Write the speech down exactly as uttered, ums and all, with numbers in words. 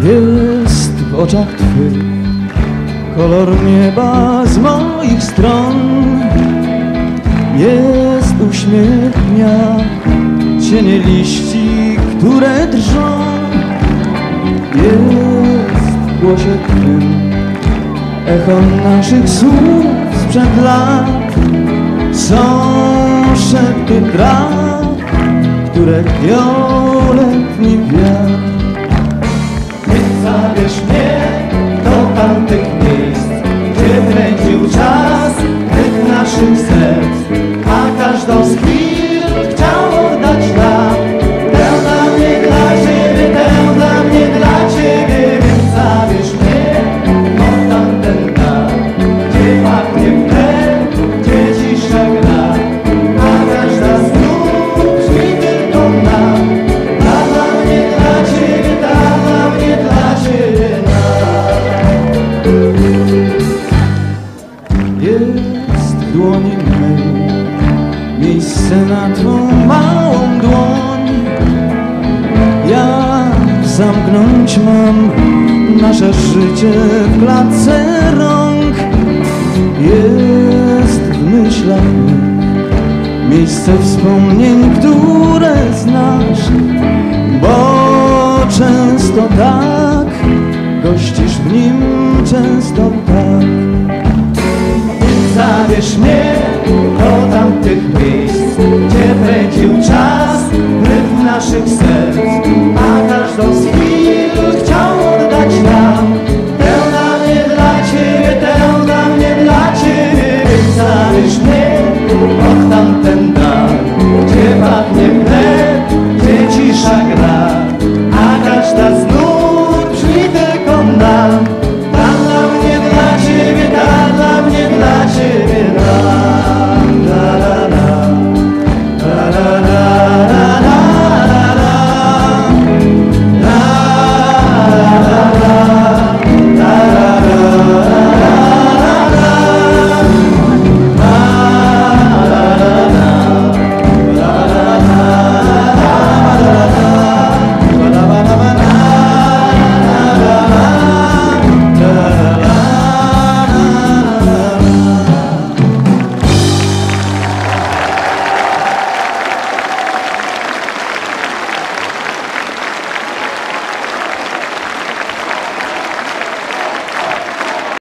Jest w oczach Twych kolor nieba z moich stron. Jest uśmiech dnia, cienie liści, które drżą. Jest w głosie Twym echo naszych słów sprzed lat. Są szepty traw, które kwią letni wiatr. Zabierz mnie do tamtych miejsc, gdzie kręcił czas rytm naszych serc, a każdą z chwil chciał oddać nam. Tę dla mnie, dla Ciebie, tę dla mnie, dla Ciebie. Więc zabierz mnie od tamten dal, gdzie pachnie wnet, gdzie cisza gra, a każda z nut brzmi tylko nam. Dla, dla mnie, dla Ciebie, dla, dla mnie, dla Ciebie nam. Jest w dłoni mej miejsce na Twą małą dłoń. Ja zamknąć mam nasze życie w klatce rąk. Jest w myślach mych miejsce wspomnień, które znasz, bo często tak gościsz w nim, często tak. Zabierz mnie do tamtych miejsc, gdzie kręcił czas rytm naszych serc,